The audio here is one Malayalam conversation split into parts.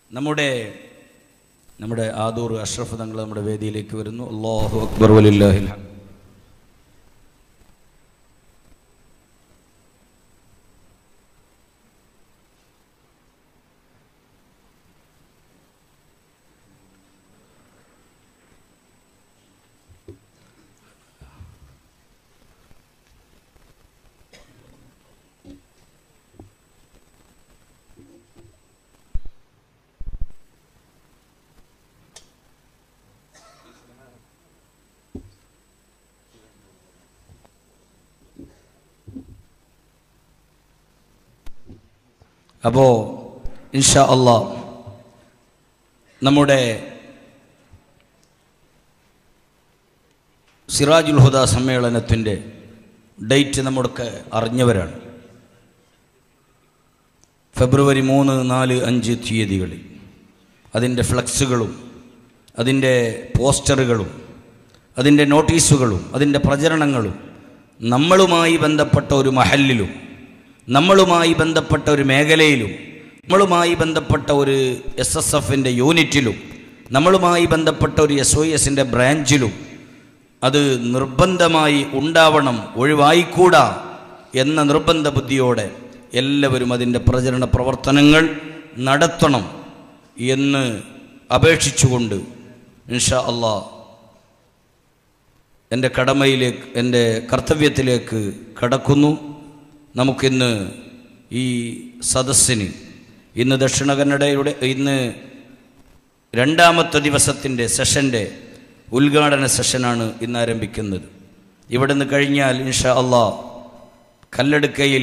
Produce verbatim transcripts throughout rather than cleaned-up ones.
നമ്മുടെ നമ്മുടെ ആദൂർ അഷ്റഫ് തങ്ങൾ നമ്മുടെ വേദിയിലേക്ക് വരുന്നു. അല്ലാഹു അക്ബർ വലില്ലാഹിൽ ഹംദ്. അപ്പോൾ ഇൻഷാ അല്ലാഹ് നമ്മുടെ സിറാജുൽ ഹുദ സമ്മേളനത്തിൻ്റെ ഡേറ്റ് നമ്മൾക്ക് അറിഞ്ഞവരാണ്. ഫെബ്രുവരി മൂന്ന് നാല് അഞ്ച് തീയതികളിൽ അതിൻ്റെ ഫ്ലക്സുകളും അതിൻ്റെ പോസ്റ്ററുകളും അതിൻ്റെ നോട്ടീസുകളും അതിൻ്റെ പ്രചരണങ്ങളും നമ്മളുമായി ബന്ധപ്പെട്ട ഒരു മഹല്ലിലും നമ്മളുമായി ബന്ധപ്പെട്ട ഒരു മേഖലയിലും നമ്മളുമായി ബന്ധപ്പെട്ട ഒരു എസ് എസ് എഫിൻ്റെ യൂണിറ്റിലും നമ്മളുമായി ബന്ധപ്പെട്ട ഒരു എസ് ഒ എസിൻ്റെ ബ്രാഞ്ചിലും അത് നിർബന്ധമായി ഉണ്ടാവണം, ഒഴിവായിക്കൂടാ എന്ന നിർബന്ധ ബുദ്ധിയോടെ എല്ലാവരും അതിൻ്റെ പ്രചരണ പ്രവർത്തനങ്ങൾ നടത്തണം എന്ന് അപേക്ഷിച്ചുകൊണ്ട് ഇൻഷാ അല്ലാഹ് എൻ്റെ കടമയിലേക്ക് എൻ്റെ കർത്തവ്യത്തിലേക്ക് കടക്കുന്നു. നമുക്കിന്ന് ഈ സദസ്സിന് ഇന്ന് ദക്ഷിണ കന്നഡയുടെ ഇന്ന് രണ്ടാമത്തെ ദിവസത്തിൻ്റെ സെഷൻ്റെ ഉദ്ഘാടന സെഷനാണ് ഇന്ന് ആരംഭിക്കുന്നത്. ഇവിടെ നിന്ന് കഴിഞ്ഞാൽ ഇൻഷാ അല്ലാഹ് കല്ലടുക്കയിൽ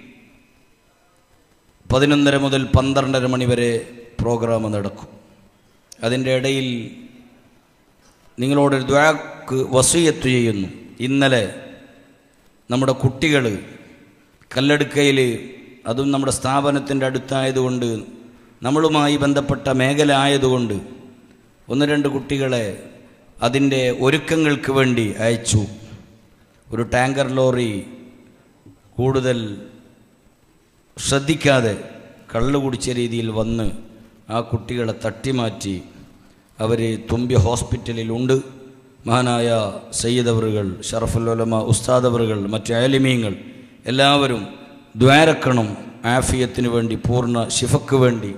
പതിനൊന്നര മുതൽ പന്ത്രണ്ടര മണി വരെ പ്രോഗ്രാം നടക്കും. അതിൻ്റെ ഇടയിൽ നിങ്ങളോടൊരു ദുആക്ക് വസിയത്ത് ചെയ്യുന്നു. ഇന്നലെ നമ്മുടെ കുട്ടികൾ കല്ലടുക്കയിൽ, അതും നമ്മുടെ സ്ഥാപനത്തിൻ്റെ അടുത്തായതുകൊണ്ട് നമ്മളുമായി ബന്ധപ്പെട്ട മേഖല ആയതുകൊണ്ട് ഒന്ന് രണ്ട് കുട്ടികളെ അതിൻ്റെ ഒരുക്കങ്ങൾക്ക് വേണ്ടി അയച്ചു. ഒരു ടാങ്കർ ലോറി കൂടുതൽ ശ്രദ്ധിക്കാതെ കള്ളു കുടിച്ച രീതിയിൽ വന്ന് ആ കുട്ടികളെ തട്ടിമാറ്റി അവർ തുമ്പി ഹോസ്പിറ്റലിലുണ്ട്. മഹാനായ സയ്യിദ് അവറുകൾ, ഷറഫുൽ ഉലമ ഉസ്താദ് അവറുകൾ, മറ്റ് ആലിമീങ്ങൾ എല്ലാവരും ദ്വാരക്കണം ആഫിയത്തിന് വേണ്ടി, പൂർണ്ണ ശിഫക്ക് വേണ്ടി.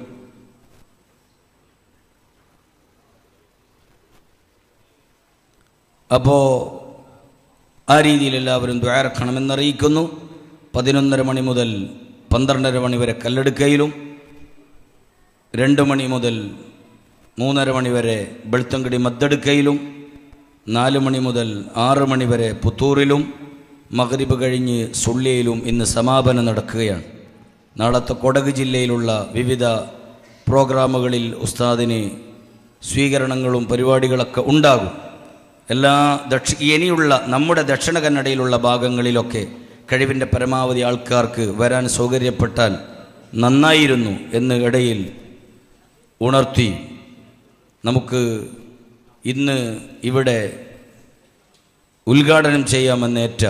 അപ്പോൾ ആ രീതിയിൽ എല്ലാവരും ദ്വാരക്കണമെന്നറിയിക്കുന്നു. പതിനൊന്നര മണി മുതൽ പന്ത്രണ്ടര മണി വരെ കല്ലടുക്കയിലും രണ്ട് മണി മുതൽ മൂന്നര മണി വരെ ബെൾത്തങ്കടി മദ്ദടുക്കയിലും നാല് മണി മുതൽ ആറ് മണി വരെ പുത്തൂറിലും മഗ്രിബ് കഴിഞ്ഞ് സുള്ളിയിലും ഇന്ന് സമാപനം നടക്കുകയാണ്. നാളത്തെ കൊടക് ജില്ലയിലുള്ള വിവിധ പ്രോഗ്രാമുകളിൽ ഉസ്താദിന് സ്വീകരണങ്ങളും പരിപാടികളൊക്കെ ഉണ്ടാകും. എല്ലാ ദക്ഷ ഇനിയുള്ള നമ്മുടെ ദക്ഷിണ കന്നഡയിലുള്ള ഭാഗങ്ങളിലൊക്കെ കഴിവിൻ്റെ പരമാവധി ആൾക്കാർക്ക് വരാൻ സൗകര്യപ്പെട്ടാൽ നന്നായിരുന്നു എന്ന് ഇടയിൽ ഉണർത്തി നമുക്ക് ഇന്ന് ഇവിടെ ഉദ്ഘാടനം ചെയ്യാമെന്നേറ്റ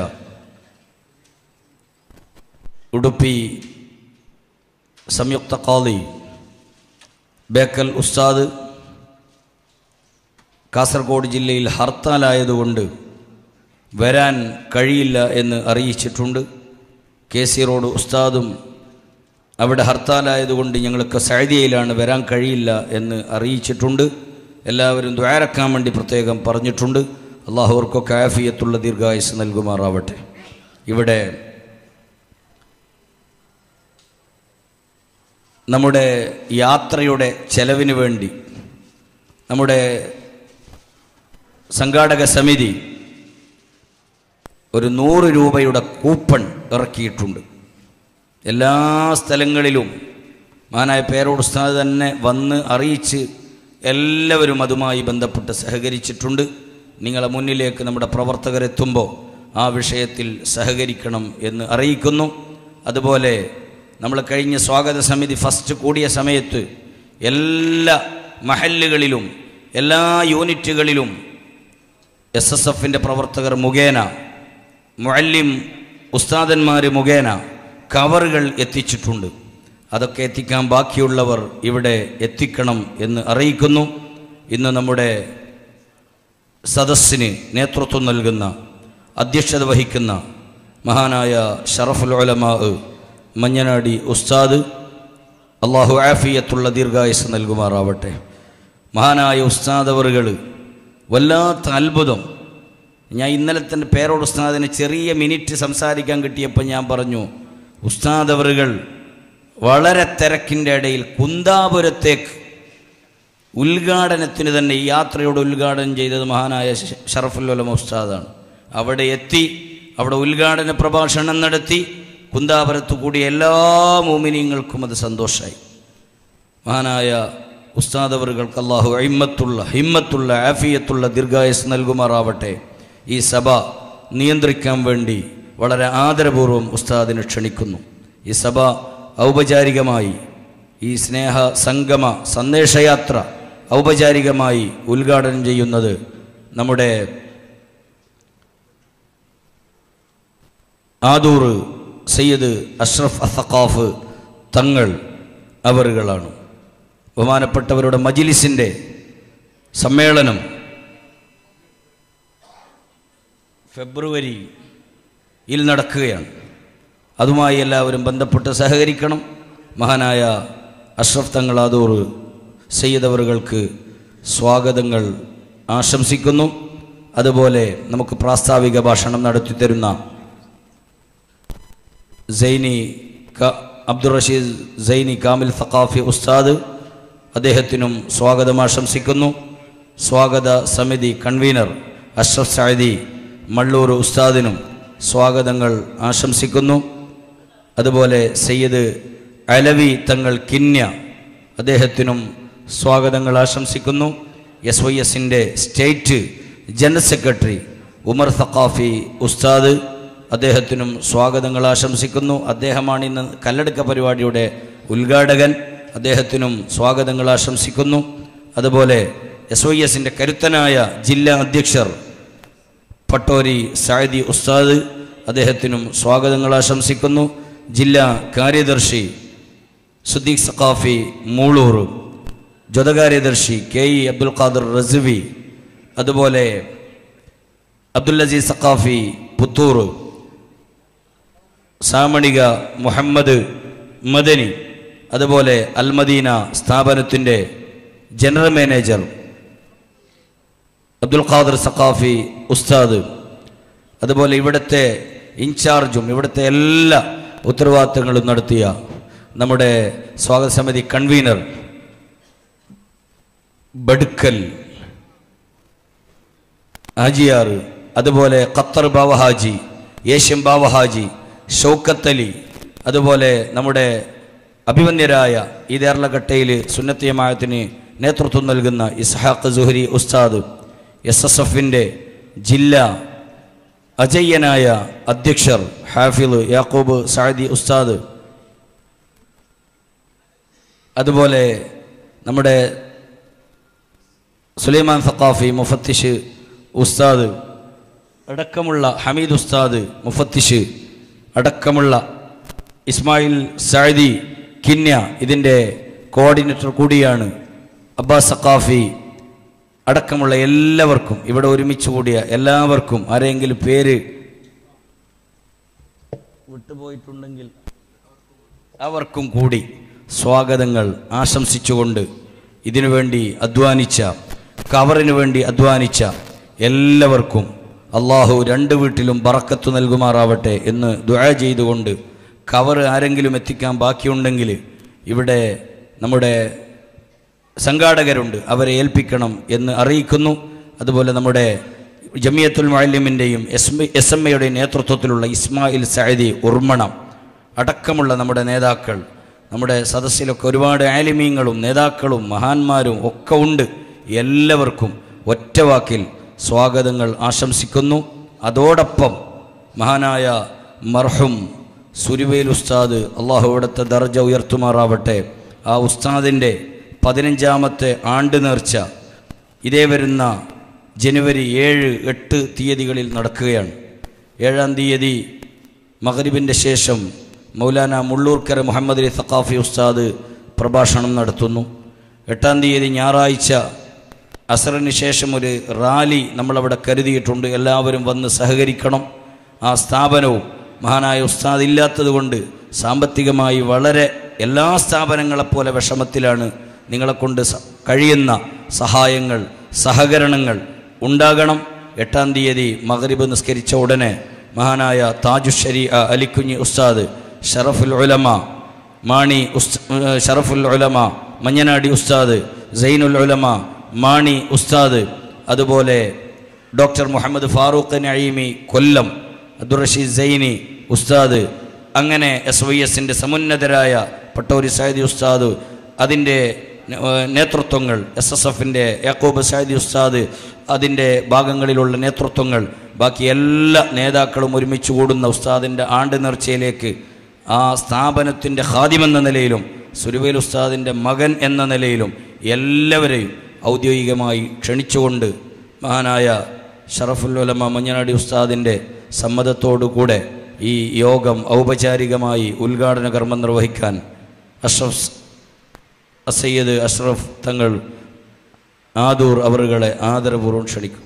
ഉടുപ്പി സംയുക്ത ഖാദി ബേക്കൽ ഉസ്താദ് കാസർഗോഡ് ജില്ലയിൽ ഹർത്താലായതുകൊണ്ട് വരാൻ കഴിയില്ല എന്ന് അറിയിച്ചിട്ടുണ്ട്. കെ സി റോഡ് ഉസ്താദും അവിടെ ഹർത്താലായതുകൊണ്ട് ഞങ്ങൾക്ക് സഅദിയയിലാണ്, വരാൻ കഴിയില്ല എന്ന് അറിയിച്ചിട്ടുണ്ട്. എല്ലാവരും ദുആരക്കാൻ വേണ്ടി പ്രത്യേകം പറഞ്ഞിട്ടുണ്ട്. അല്ലാഹു അവർക്കൊക്കെ ആഫിയത്തുള്ള ദീർഘായുസ് നൽകുമാറാവട്ടെ. ഇവിടെ നമ്മുടെ യാത്രയുടെ ചെലവിന് വേണ്ടി നമ്മുടെ സംഘാടക സമിതി ഒരു നൂറ് രൂപയുടെ കൂപ്പൺ ഇറക്കിയിട്ടുണ്ട്. എല്ലാ സ്ഥലങ്ങളിലും മഹാനായ പേരോട് ഉസ്താദ് തന്നെ വന്ന് അറിയിച്ച് എല്ലാവരും അതുമായി ബന്ധപ്പെട്ട് സഹകരിച്ചിട്ടുണ്ട്. നിങ്ങളെ മുന്നിലേക്ക് നമ്മുടെ പ്രവർത്തകരെത്തുമ്പോൾ ആ വിഷയത്തിൽ സഹകരിക്കണം എന്ന് അറിയിക്കുന്നു. അതുപോലെ നമ്മൾ കഴിഞ്ഞ സ്വാഗത സമിതി ഫസ്റ്റ് കൂടിയ സമയത്ത് എല്ലാ മഹല്ലുകളിലും എല്ലാ യൂണിറ്റുകളിലും എസ് എസ് എഫിൻ്റെ പ്രവർത്തകർ മുഖേന, മുഅല്ലിം ഉസ്താദന്മാർ മുഖേന കവറുകൾ എത്തിച്ചിട്ടുണ്ട്. അതൊക്കെ എത്തിക്കാൻ ബാക്കിയുള്ളവർ ഇവിടെ എത്തിക്കണം എന്ന് അറിയിക്കുന്നു. ഇന്ന് നമ്മുടെ സദസ്സിന് നേതൃത്വം നൽകുന്ന, അധ്യക്ഷത വഹിക്കുന്ന മഹാനായ ഷറഫുൽ ഉലമാ മഞ്ഞനാടി ഉസ്താദ്, അള്ളാഹു ആഫിയത്തുള്ള ദീർഘായുസ് നൽകുമാറാവട്ടെ. മഹാനായ ഉസ്താദ് അവറുകൾ വല്ലാത്ത അത്ഭുതം. ഞാൻ ഇന്നലെ തന്നെ പേരോട് ഉസ്താദിന് ചെറിയ മിനിറ്റ് സംസാരിക്കാൻ കിട്ടിയപ്പോൾ ഞാൻ പറഞ്ഞു, ഉസ്താദ് അവറുകൾ വളരെ തിരക്കിൻ്റെ ഇടയിൽ കുന്താപുരത്തേക്ക് ഉദ്ഘാടനത്തിന് തന്നെ ഈ യാത്രയോട് ഉദ്ഘാടനം ചെയ്തത് മഹാനായ ഷറഫുൽ ഉലമാ ഉസ്താദാണ്. അവിടെ എത്തി, അവിടെ ഉദ്ഘാടന പ്രഭാഷണം നടത്തി. കുന്താപുരത്ത് കൂടിയ എല്ലാ മോമിനീങ്ങൾക്കും അത് സന്തോഷമായി. മഹാനായ ഉസ്താദ് അവറുകൾക്ക് അല്ലാഹു ഹിമ്മത്തുള്ള ഹിമ്മത്തുള്ള ആഫിയത്തുള്ള ദീർഘായുസ് നൽകുമാറാവട്ടെ. ഈ സഭ നിയന്ത്രിക്കാൻ വേണ്ടി വളരെ ആദരപൂർവ്വം ഉസ്താദിനെ ക്ഷണിക്കുന്നു. ഈ സഭ ഔപചാരികമായി ഈ സ്നേഹ സംഗമ സന്ദേശയാത്ര ഔപചാരികമായി ഉദ്ഘാടനം ചെയ്യുന്നത് നമ്മുടെ ആദൂർ സയ്യിദ് അഷ്റഫ് അസ്സഖാഫ് തങ്ങൾ അവറുകളാണ്. ബഹുമാനപ്പെട്ടവരുടെ മജ്ലിസിൻ്റെ സമ്മേളനം ഫെബ്രുവരിയിൽ നടക്കുകയാണ്. അതുമായി എല്ലാവരും ബന്ധപ്പെട്ട് സഹകരിക്കണം. മഹാനായ അഷ്റഫ് തങ്ങൾ ആദൂർ സയ്യിദ് അവറുകൾക്ക് സ്വാഗതങ്ങൾ ആശംസിക്കുന്നു. അതുപോലെ നമുക്ക് പ്രാസ്താവിക ഭാഷണം നടത്തിത്തരുന്ന സൈനി അബ്ദുൾ റഷീദ് സൈനി കാമിൽ സഖാഫി ഉസ്താദ്, അദ്ദേഹത്തിനും സ്വാഗതം ആശംസിക്കുന്നു. സ്വാഗത സമിതി കൺവീനർ അഷ്റഫ് സഅദി മള്ളൂർ ഉസ്താദിനും സ്വാഗതങ്ങൾ ആശംസിക്കുന്നു. അതുപോലെ സയ്യിദ് അലവി തങ്ങൾ കിന്യ, അദ്ദേഹത്തിനും സ്വാഗതങ്ങൾ ആശംസിക്കുന്നു. എസ് വൈ എസിൻ്റെ state general secretary Umar Saqafi ഉസ്താദ്, അദ്ദേഹത്തിനും സ്വാഗതങ്ങൾ ആശംസിക്കുന്നു. അദ്ദേഹമാണ് ഇന്ന് കല്ലെടുക്ക പരിപാടിയുടെ ഉദ്ഘാടകൻ, അദ്ദേഹത്തിനും സ്വാഗതങ്ങൾ ആശംസിക്കുന്നു. അതുപോലെ എസ് വൈ എസിൻ്റെ കരുത്തനായ ജില്ലാ അധ്യക്ഷർ പട്ടോരി സഅദി ഉസ്താദ്, അദ്ദേഹത്തിനും സ്വാഗതങ്ങൾ ആശംസിക്കുന്നു. ജില്ലാ കാര്യദർശി സുദ്ദീഖ് സഖാഫി മൂളൂർ, ജ്യോതകാര്യദർശി കെ ഇ അബ്ദുൽ ഖാദർ റസ്വി, അതുപോലെ അബ്ദുൽ അസീസ് സഖാഫി പുത്തൂർ, സാമണിക മുഹമ്മദ് മദനി, അതുപോലെ അൽമദീന സ്ഥാപനത്തിൻ്റെ ജനറൽ മാനേജർ അബ്ദുൽ ഖാദർ സഖാഫി ഉസ്താദ്, അതുപോലെ ഇവിടുത്തെ ഇൻചാർജും ഇവിടുത്തെ എല്ലാ ഉത്തരവാദിത്തങ്ങളും നടത്തിയ നമ്മുടെ സ്വാഗത സമിതി കൺവീനർ ബഡ്ക്കൽ ഹാജിയാർ, അതുപോലെ ഖത്തർ ബാവഹാജി, ഏഷ്യൻ ബാവഹാജി, ഷൗക്കത്ത് അലി, അതുപോലെ നമ്മുടെ അഭിമന്യരായ ഈ ദേർലഘട്ടയിൽ സുന്നത്ത് ജമാഅത്തിന് നേതൃത്വം നൽകുന്ന ഇസ്ഹാഖ് സുഹരി ഉസ്താദ്, എസ് എസ് എഫിൻ്റെ ജില്ലാ അജയ്യനായ അധ്യക്ഷർ ഹാഫിള് യാക്കൂബ് സഅദി ഉസ്താദ്, അതുപോലെ നമ്മുടെ സുലൈമാൻ സഖാഫി മുഫത്തിഷ് ഉസ്താദ് അടക്കമുള്ള ഹമീദ് ഉസ്താദ് മുഫത്തിഷ് അടക്കമുള്ള ഇസ്മായിൽ സഅദി കിന്യ, ഇതിൻ്റെ കോർഡിനേറ്റർ കൂടിയാണ് അബ്ബാസ് സഖാഫി അടക്കമുള്ള എല്ലാവർക്കും, ഇവിടെ ഒരുമിച്ച് കൂടിയ എല്ലാവർക്കും, ആരെങ്കിലും പേര് വിട്ടുപോയിട്ടുണ്ടെങ്കിൽ അവർക്കും കൂടി സ്വാഗതങ്ങൾ ആശംസിച്ചുകൊണ്ട് ഇതിനുവേണ്ടി അധ്വാനിച്ച, കവറിനു വേണ്ടി അധ്വാനിച്ച എല്ലാവർക്കും അള്ളാഹു രണ്ട് വീട്ടിലും ബറക്കത്ത് നൽകുമാറാവട്ടെ എന്ന് ദുആ ചെയ്തുകൊണ്ട്, കവർ ആരെങ്കിലും എത്തിക്കാൻ ബാക്കിയുണ്ടെങ്കിൽ ഇവിടെ നമ്മുടെ സംഘാടകരുണ്ട്, അവരെ ഏൽപ്പിക്കണം എന്ന് അറിയിക്കുന്നു. അതുപോലെ നമ്മുടെ ജമിയത്തുൽ മുഅല്ലിമിൻ്റെയും എസ് എസ് എം എയുടെയും നേതൃത്വത്തിലുള്ള ഇസ്മായിൽ സഅദി ഉർമണം അടക്കമുള്ള നമ്മുടെ നേതാക്കൾ, നമ്മുടെ സദസ്സിലൊക്കെ ഒരുപാട് ആലിമീങ്ങളും നേതാക്കളും മഹാന്മാരും ഒക്കെ ഉണ്ട്. എല്ലാവർക്കും ഒറ്റവാക്കിൽ സ്വാഗതങ്ങൾ ആശംസിക്കുന്നു. അതോടൊപ്പം മഹാനായ മർഹൂം സുരുവേൽ ഉസ്താദ്, അള്ളാഹു ഇവിടുത്തെ ദർജ ഉയർത്തുമാറാവട്ടെ, ആ ഉസ്താദിൻ്റെ പതിനഞ്ചാമത്തെ ആണ്ട് നേർച്ച ഇതേ വരുന്ന ജനുവരി ഏഴ് എട്ട് തീയതികളിൽ നടക്കുകയാണ്. ഏഴാം തീയതി മഗ്രിബിൻ്റെ ശേഷം മൗലാന മുള്ളൂർക്കര മുഹമ്മദ് അലി സഖാഫി ഉസ്താദ് പ്രഭാഷണം നടത്തുന്നു. എട്ടാം തീയതി ഞായറാഴ്ച അസറിന് ശേഷം ഒരു റാലി നമ്മളവിടെ കരുതിയിട്ടുണ്ട്. എല്ലാവരും വന്ന് സഹകരിക്കണം. ആ സ്ഥാപനവും മഹാനായ ഉസ്താദ് ഇല്ലാത്തത് കൊണ്ട് സാമ്പത്തികമായി വളരെ എല്ലാ സ്ഥാപനങ്ങളെപ്പോലെ വിഷമത്തിലാണ്. നിങ്ങളെക്കൊണ്ട് കഴിയുന്ന സഹായങ്ങൾ സഹകരണങ്ങൾ ഉണ്ടാകണം. എട്ടാം തീയതി മഗ്രിബ് നിസ്കരിച്ച ഉടനെ മഹാനായ താജുശ്ശരീഅ അലിക്കുഞ്ഞി ഉസ്താദ്, ഷറഫുൽ ഉലമ മാണി ഉസ് ഷറഫുൽ ഉലമ മഞ്ഞനാടി ഉസ്താദ്, സൈനുൽ ഉലമ മാണി ഉസ്താദ്, അതുപോലെ ഡോക്ടർ മുഹമ്മദ് ഫാറൂഖ് നഈമി കൊല്ലം, അബ്ദുർ റഷീദ് സൈനി ഉസ്താദ്, അങ്ങനെ എസ് വൈ എസിൻ്റെ സമുന്നതരായ പട്ടോരി സൈദി ഉസ്താദ്, അതിൻ്റെ നേതൃത്വങ്ങൾ, എസ് എസ് എഫിൻ്റെ യാക്കൂബ് സൈദി ഉസ്താദ്, അതിൻ്റെ ഭാഗങ്ങളിലുള്ള നേതൃത്വങ്ങൾ, ബാക്കി എല്ലാ നേതാക്കളും ഒരുമിച്ച് കൂടുന്ന ഉസ്താദിൻ്റെ ആണ്ട് നേർച്ചയിലേക്ക് ആ സ്ഥാപനത്തിൻ്റെ ഖാദിമെന്ന നിലയിലും സുരുവേൽ ഉസ്താദിൻ്റെ മകൻ എന്ന നിലയിലും എല്ലാവരെയും ഔദ്യോഗികമായി ക്ഷണിച്ചുകൊണ്ട് മഹാനായ ഷറഫുൽ ഉലമ മഞ്ഞനാടി ഉസ്താദിൻ്റെ സമ്മതത്തോടുകൂടെ ഈ യോഗം ഔപചാരികമായി ഉദ്ഘാടന കർമ്മം നിർവഹിക്കാൻ അഷ്റഫ് സയ്യിദ് അഷ്റഫ് തങ്ങൾ ആദൂർ അവറുകളെ ആദരപൂർവ്വം ക്ഷണിക്കും.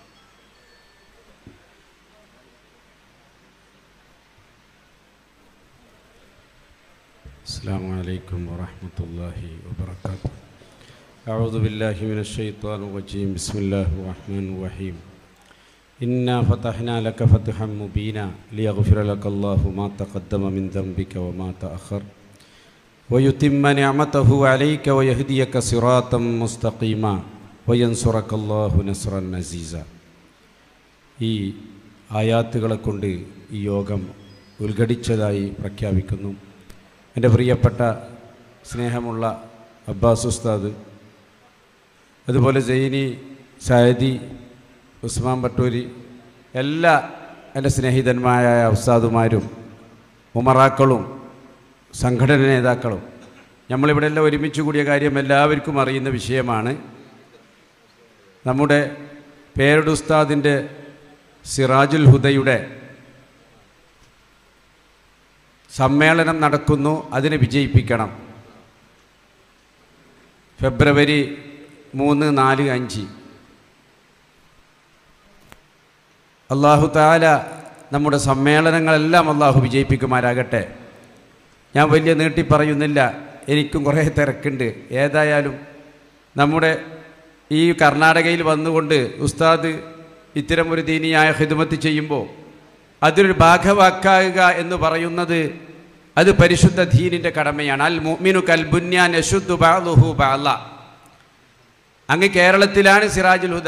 അസ്സലാമു അലൈക്കും വറഹ്മത്തുള്ളാഹി വബറകാതുഹു. അഊദു ബില്ലാഹി മിനശ് ശൈത്വാനിർ റജീം. ബിസ്മില്ലാഹിർ റഹ്മാനിർ റഹീം. ഇന്നാ ഫതഹ്നാ ലക ഫത്ഹൻ മുബീന ലിയഗ്ഫിറ ലകല്ലാഹു മാ തഖദ്ദമ മിൻ ദംബിക വമാ തഅഖർ വയുതിമ്മ നിഅമതഹു അലൈക വയഹ്ദിയക സിറാത്തൻ മുസ്തഖീമ വയൻസുറകല്ലാഹു നസ്റൻ അസീസ. ഈ ആയാത്തുകളെ കൊണ്ട് ഈ യോഗം ഉദ്ഘടിച്ചതായി പ്രഖ്യാപിക്കുന്നു. എൻ്റെ പ്രിയപ്പെട്ട സ്നേഹമുള്ള അബ്ബാസ് ഉസ്താദ്, അതുപോലെ സൈനി സയദി, ഉസ്മാൻ പട്ടൂരി, എല്ലാ എൻ്റെ സ്നേഹിതന്മാരായ ഉസ്താദുമാരും ഉമറാക്കളും സംഘടന നേതാക്കളും, നമ്മളിവിടെ എല്ലാം ഒരുമിച്ച് കൂടിയ കാര്യം എല്ലാവർക്കും അറിയുന്ന വിഷയമാണ്. നമ്മുടെ പേരുടെ ഉസ്താദിൻ്റെ സിറാജുൽ ഹുദയുടെ സമ്മേളനം നടക്കുന്നു. അതിനെ വിജയിപ്പിക്കണം. ഫെബ്രുവരി മൂന്ന് നാല് അഞ്ച് അള്ളാഹു തആല നമ്മുടെ സമ്മേളനങ്ങളെല്ലാം അള്ളാഹു വിജയിപ്പിക്കുമാരാകട്ടെ. ഞാൻ വലിയ നീട്ടി പറയുന്നില്ല, എനിക്കും കുറേ തിരക്കുണ്ട്. ഏതായാലും നമ്മുടെ ഈ കർണാടകയിൽ വന്നുകൊണ്ട് ഉസ്താദ് ഇത്തരം ഒരു ദീനിയായ ഖിദ്മത്ത് ചെയ്യുമ്പോൾ അതിലൊരു ഭാഗവാക്കാകുക എന്ന് പറയുന്നത് അത് പരിശുദ്ധ ദീനിൻ്റെ കടമയാണ്. അൽ മുഅ്മിനു കൽ ബുന്യാൻ യശുദ്ദു ബഅ്ദുഹു ബഅ്ള. അങ്ങ് കേരളത്തിലാണ് സിറാജുൽ ഹുദ,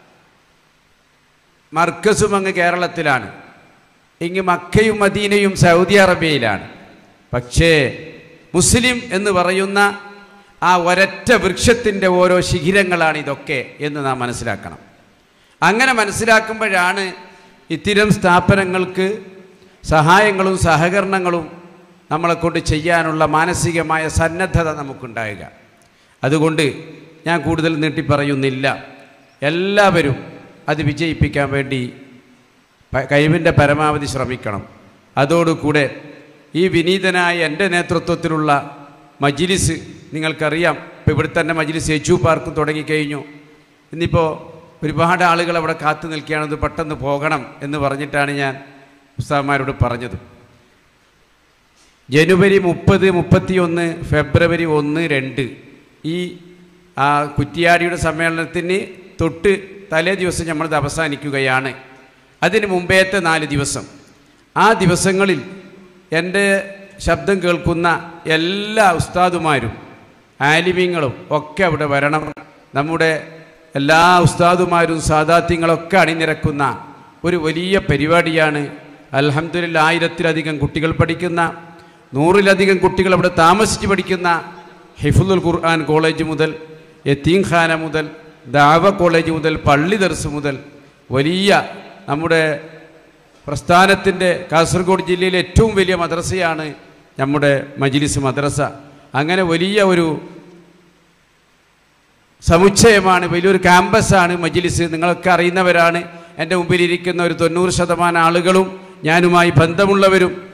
മർക്കസും അങ്ങ് കേരളത്തിലാണ്, ഇങ്ങ് മക്കയും മദീനയും സൗദി അറേബ്യയിലാണ്. പക്ഷേ മുസ്ലിം എന്ന് പറയുന്ന ആ ഒരൊറ്റ വൃക്ഷത്തിൻ്റെ ഓരോ ശിഖിരങ്ങളാണ് ഇതൊക്കെ എന്ന് നാം മനസ്സിലാക്കണം. അങ്ങനെ മനസ്സിലാക്കുമ്പോഴാണ് ഇത്തരം സ്ഥാപനങ്ങൾക്ക് സഹായങ്ങളും സഹകരണങ്ങളും നമ്മളെക്കൊണ്ട് ചെയ്യാനുള്ള മാനസികമായ സന്നദ്ധത നമുക്കുണ്ടാവുക. അതുകൊണ്ട് ഞാൻ കൂടുതൽ നീട്ടിപ്പറയുന്നില്ല. എല്ലാവരും അത് വിജയിപ്പിക്കാൻ വേണ്ടി കഴിവിൻ്റെ പരമാവധി ശ്രമിക്കണം. അതോടുകൂടെ ഈ വിനീതനായ എൻ്റെ നേതൃത്വത്തിലുള്ള മജ്ലിസ്, നിങ്ങൾക്കറിയാം, ഇപ്പോൾ ഇവിടെ തന്നെ മജ്ലിസ് എച്ചു പാർക്കും തുടങ്ങിക്കഴിഞ്ഞു. ഇന്നിപ്പോൾ ഒരുപാട് ആളുകൾ അവിടെ കാത്തു നിൽക്കുകയാണത് പെട്ടെന്ന് പോകണം എന്ന് പറഞ്ഞിട്ടാണ് ഞാൻ ഉസ്താദന്മാരോട് പറഞ്ഞത്. ജനുവരി മുപ്പത് മുപ്പത്തിയൊന്ന് ഫെബ്രുവരി ഒന്ന് രണ്ട് ഈ ആ കുറ്റിയാടിയുടെ സമ്മേളനത്തിന് തൊട്ട് തലേ ദിവസം നമ്മളത് അവസാനിക്കുകയാണ്. അതിന് മുമ്പേത്തെ നാല് ദിവസം, ആ ദിവസങ്ങളിൽ എൻ്റെ ശബ്ദം കേൾക്കുന്ന എല്ലാ ഉസ്താദുമാരും ആലിമീങ്ങളും ഒക്കെ അവിടെ വരണം. നമ്മുടെ എല്ലാ ഉസ്താദുമാരും സാദാത്യങ്ങളൊക്കെ അണിനിരക്കുന്ന ഒരു വലിയ പരിപാടിയാണ്. അൽഹംദുലില്ലാഹ്, ആയിരത്തിലധികം കുട്ടികൾ പഠിക്കുന്ന, നൂറിലധികം കുട്ടികൾ അവിടെ താമസിച്ച് പഠിക്കുന്ന ഹിഫ്ളുൽ ഖുർആൻ കോളേജ് മുതൽ, യതീംഖാന മുതൽ, ദഅവ കോളേജ് മുതൽ, പള്ളി ദർസ് മുതൽ, വലിയ നമ്മുടെ പ്രസ്ഥാനത്തിൻ്റെ കാസർഗോഡ് ജില്ലയിലെ ഏറ്റവും വലിയ മദ്രസയാണ് നമ്മുടെ മജ്ലിസ് മദ്രസ. അങ്ങനെ വലിയ ഒരു സമുച്ചയമാണ്, വലിയൊരു ക്യാമ്പസാണ് മജ്ലിസ്. നിങ്ങളൊക്കെ അറിയുന്നവരാണ്. എൻ്റെ മുമ്പിലിരിക്കുന്ന ഒരു തൊണ്ണൂറ് ശതമാനം ആളുകളും ഞാനുമായി ബന്ധമുള്ളവരും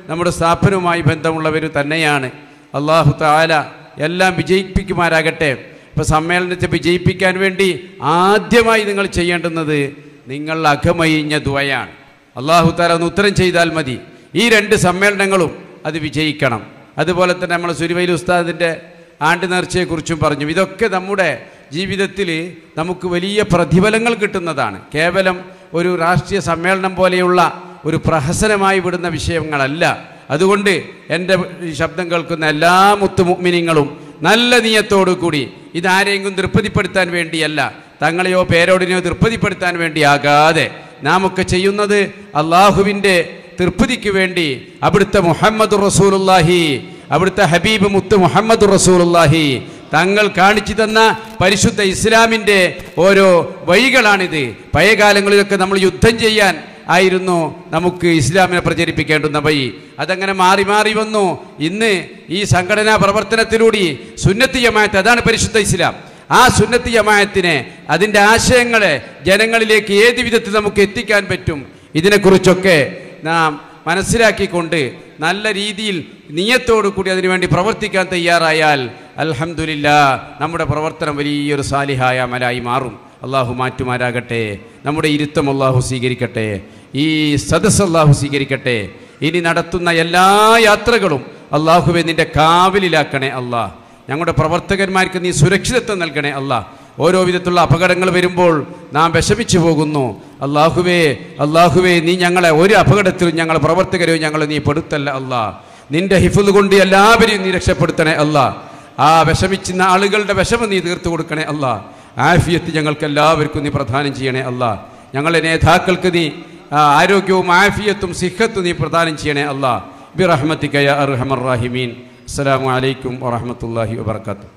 നമ്മുടെ സ്ഥാപനവുമായി ബന്ധമുള്ളവരും തന്നെയാണ്. അള്ളാഹു തആല എല്ലാം വിജയിപ്പിക്കുമാരാകട്ടെ. ഇപ്പോൾ സമ്മേളനത്തെ വിജയിപ്പിക്കാൻ വേണ്ടി ആദ്യമായി നിങ്ങൾ ചെയ്യേണ്ടുന്നത് നിങ്ങൾ അകമയിഞ്ഞ ദുആയാണ്. അള്ളാഹു തആല ഒന്ന് ഉത്തരം ചെയ്താൽ മതി. ഈ രണ്ട് സമ്മേളനങ്ങളും അത് വിജയിക്കണം. അതുപോലെ തന്നെ നമ്മൾ സുരിവൈൽ ഉസ്താദിൻ്റെ ആണ്ട് നേർച്ചയെക്കുറിച്ചും പറഞ്ഞു. ഇതൊക്കെ നമ്മുടെ ജീവിതത്തിൽ നമുക്ക് വലിയ പ്രതിഫലങ്ങൾ കിട്ടുന്നതാണ്. കേവലം ഒരു രാഷ്ട്രീയ സമ്മേളനം പോലെയുള്ള ഒരു പ്രഹസനമായി വിടുന്ന വിഷയങ്ങളല്ല. അതുകൊണ്ട് എൻ്റെ ശബ്ദം കേൾക്കുന്ന എല്ലാ മുത്തുമുഅ്മിനീങ്ങളും നല്ല നിയത്തോടു കൂടി, ഇതാരെങ്കിലും തൃപ്തിപ്പെടുത്താൻ വേണ്ടിയല്ല, തങ്ങളെയോ പേരോടിനെയോ തൃപ്തിപ്പെടുത്താൻ വേണ്ടിയാകാതെ നാം ഒക്കെ ചെയ്യുന്നത് അള്ളാഹുവിൻ്റെ തൃപ്തിക്ക് വേണ്ടി, അവിടുത്തെ മുഹമ്മദ് റസൂലുള്ളാഹി, അവിടുത്തെ ഹബീബ് മുത്ത് മുഹമ്മദ് റസൂലുള്ളാഹി തങ്ങൾ കാണിച്ചു തന്ന പരിശുദ്ധ ഇസ്ലാമിൻ്റെ ഓരോ വഴികളാണിത്. പഴയ കാലങ്ങളിലൊക്കെ നമ്മൾ യുദ്ധം ചെയ്യാൻ ആയിരുന്നു നമുക്ക് ഇസ്ലാമിനെ പ്രചരിപ്പിക്കേണ്ടുന്ന വഴി. അതങ്ങനെ മാറി മാറി വന്നു. ഇന്ന് ഈ സംഘടനാ പ്രവർത്തനത്തിലൂടെ സുന്നത്ത് ജമാഅത്ത്, അതാണ് പരിശുദ്ധ ഇസ്ലാം. ആ സുന്നത്ത് ജമാഅത്തിനെ, അതിൻ്റെ ആശയങ്ങളെ ജനങ്ങളിലേക്ക് ഏത് വിധത്തിൽ നമുക്ക് എത്തിക്കാൻ പറ്റും, ഇതിനെക്കുറിച്ചൊക്കെ നാം മനസ്സിലാക്കിക്കൊണ്ട് നല്ല രീതിയിൽ നിയത്തോടു കൂടി അതിനുവേണ്ടി പ്രവർത്തിക്കാൻ തയ്യാറായാൽ അൽഹംദുലില്ലാഹ് നമ്മുടെ പ്രവർത്തനം വലിയൊരു സാലിഹായ അമലായി മാറും. അള്ളാഹു മാറ്റുമാരാകട്ടെ. നമ്മുടെ ഇരുത്തം അള്ളാഹു സ്വീകരിക്കട്ടെ. ഈ സദസ്സ് അള്ളാഹു സ്വീകരിക്കട്ടെ. ഇനി നടത്തുന്ന എല്ലാ യാത്രകളും അള്ളാഹുവെ നിൻ്റെ കാവലിലാക്കണേ അള്ളാഹ്. ഞങ്ങളുടെ പ്രവർത്തകന്മാർക്ക് നീ സുരക്ഷിതത്വം നൽകണേ അള്ളാഹ്. ഓരോ വിധത്തിലുള്ള അപകടങ്ങൾ വരുമ്പോൾ നാം വിഷമിച്ചു പോകുന്നു. അള്ളാഹുവേ അള്ളാഹുവേ നീ ഞങ്ങളെ ഒരു അപകടത്തിലും ഞങ്ങളെ പ്രവർത്തകരെയോ ഞങ്ങളെ നീ പെടുത്തല്ല അള്ളാഹ്. നിൻ്റെ ഹിഫ്ള് കൊണ്ട് എല്ലാവരെയും നീ രക്ഷപ്പെടുത്തണേ അള്ളാഹ്. ആ വിഷമിച്ചുന്ന ആളുകളുടെ വിഷമം നീ തീർത്തു കൊടുക്കണേ അള്ളാഹ്. ആഫിയത്ത് ഞങ്ങൾക്ക് എല്ലാവർക്കും നീ പ്രദാനം ചെയ്യണേ അള്ളാഹ്. ഞങ്ങളുടെ നേതാക്കൾക്ക് നീ ആരോഗ്യവും ആഫിയത്തും സിഹത്തും നീ പ്രദാനം ചെയ്യണേ അള്ളാഹ്. ബിറഹ്മതിക യാ അർഹമർ റഹീമീൻ. അസ്സലാമു അലൈക്കും വറഹ്മത്തുള്ളാഹി വബറകാതുഹു.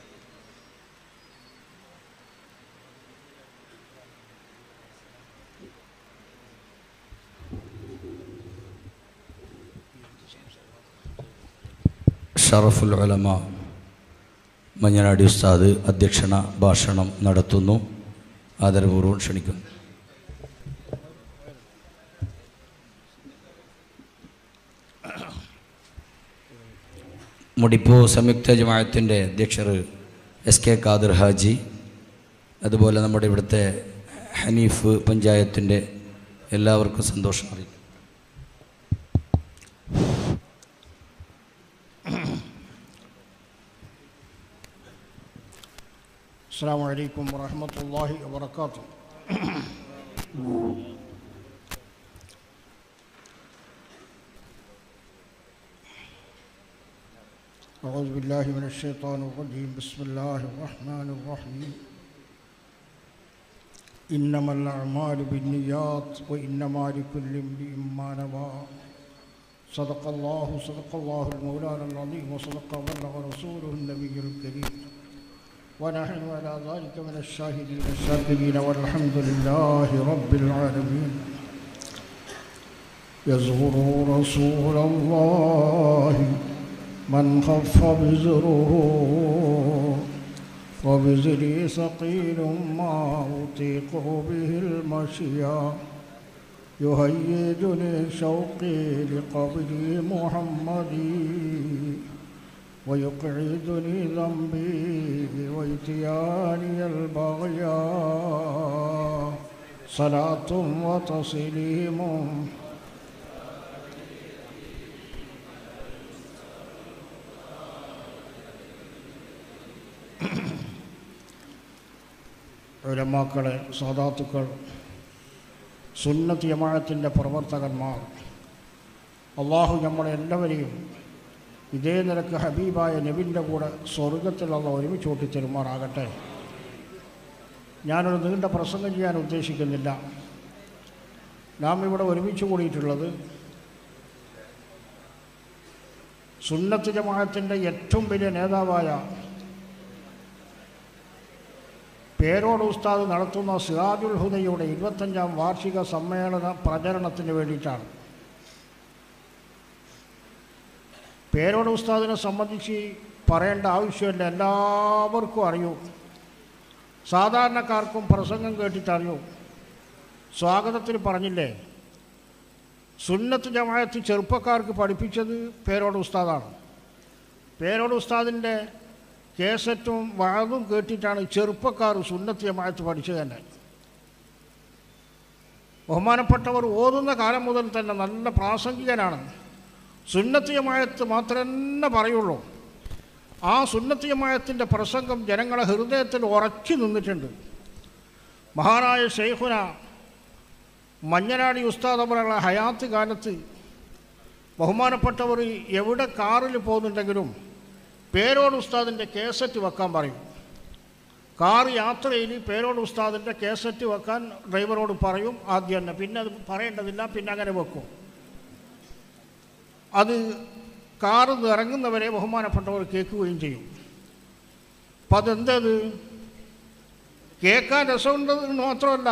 ഷറഫുൽ ഉലമ മഞ്ഞനാടി ഉസ്താദ് അധ്യക്ഷണ ഭാഷണം നടത്തുന്നു. ആദരപൂർവ്വം ക്ഷണിക്കുന്നു. മുടിപ്പൂ സംയുക്ത ജമാഅത്തിൻ്റെ അധ്യക്ഷർ എസ് കെ ഖാദിർ ഹാജി, അതുപോലെ നമ്മുടെ ഇവിടുത്തെ ഹനീഫ് പഞ്ചായത്തിൻ്റെ എല്ലാവർക്കും സന്തോഷം അറിയിക്കും. السلام عليكم ورحمة الله وبركاته. أعوذ بالله من الشيطان الرجيم. بسم الله الرحمن الرحيم. إنما الأعمال بالنيات وإنما لكل امرئ ما نوى. صدق الله صدق الله المولانا العظيم وصدق وبلغ رسوله النبي الكريم ونحن على ذلك من الشاهدين الشاكرين والحمد لله رب العالمين. يزور رسول الله من خف بزره وبزري ثقيل ما أطيق به المشيا. يهيجني شوقي لقبر محمدي ويقعدني ذنبي وإتياني البغيا. صلاة وتسليم ഉലമാക്കളെ, സാദാത്തുക്കൾ, സുന്നത്ത് ജമാഅത്തിൻ്റെ പ്രവർത്തകന്മാർ, അള്ളാഹു നമ്മളെല്ലാവരെയും ഇതേ നിലക്ക് ഹബീബായ നബിൻ്റെ കൂടെ സ്വർഗത്തിലുള്ള ഒരുമിച്ച് കൂട്ടിത്തരുമാറാകട്ടെ. ഞാനൊരു നീണ്ട പ്രസംഗം ചെയ്യാൻ ഉദ്ദേശിക്കുന്നില്ല. നാം ഇവിടെ ഒരുമിച്ച് കൂടിയിട്ടുള്ളത് സുന്നത്ത് ജമാഅത്തിൻ്റെ ഏറ്റവും വലിയ നേതാവായ പേരോട് ഉസ്താദ് നടത്തുന്ന സിറാജുൽ ഹുദയുടെ ഇരുപത്തഞ്ചാം വാർഷിക സമ്മേളന പ്രചരണത്തിന് വേണ്ടിയിട്ടാണ്. പേരോട് ഉസ്താദിനെ സംബന്ധിച്ച് പറയേണ്ട ആവശ്യമില്ല, എല്ലാവർക്കും അറിയൂ. സാധാരണക്കാർക്കും പ്രസംഗം കേട്ടിട്ടറിയൂ. സ്വാഗതത്തിൽ പറഞ്ഞില്ലേ, സുന്നത്ത് ജമാഅത്ത് ചെറുപ്പക്കാർക്ക് പഠിപ്പിച്ചത് പേരോട് ഉസ്താദാണ്. പേരോട് ഉസ്താദിൻ്റെ കേസറ്റും വാദും കേട്ടിട്ടാണ് ചെറുപ്പക്കാർ സുന്നത്ത് ജമാഅത്ത് പഠിച്ചത് തന്നെ. ബഹുമാനപ്പെട്ടവർ ഓതുന്ന കാലം മുതൽ തന്നെ നല്ല പ്രാസംഗികനാണ്. സുന്നത്ത് ജമാഅത്ത് മാത്രമേ പറയുള്ളൂ. ആ സുന്നത്ത് ജമാഅത്തിൻ്റെ പ്രസംഗം ജനങ്ങളെ ഹൃദയത്തിൽ ഉറച്ചു നിന്നിട്ടുണ്ട്. മഹാനായ ശൈഖുന മഞ്ഞനാടി ഉസ്താദ് അവരുടെ ഹയാത്ത് കാലത്ത് ബഹുമാനപ്പെട്ടവർ എവിടെ കാറിൽ പോകുന്നുണ്ടെങ്കിലും പേരോട് ഉസ്താദിൻ്റെ കേസറ്റ് വെക്കാൻ പറയും. കാർ യാത്രയിൽ പേരോട് ഉസ്താദിൻ്റെ കേസറ്റ് വെക്കാൻ ഡ്രൈവറോട് പറയും ആദ്യം തന്നെ. പിന്നെ അത് പറയേണ്ടതില്ല, പിന്നെ അങ്ങനെ വെക്കും. അത് കാറിൽ നിന്ന് ഇറങ്ങുന്നവരെ ബഹുമാനപ്പെട്ടവർ കേൾക്കുകയും ചെയ്യും. അപ്പം അതെന്തത് കേൾക്കാൻ രസമുണ്ടെന്ന് മാത്രമല്ല,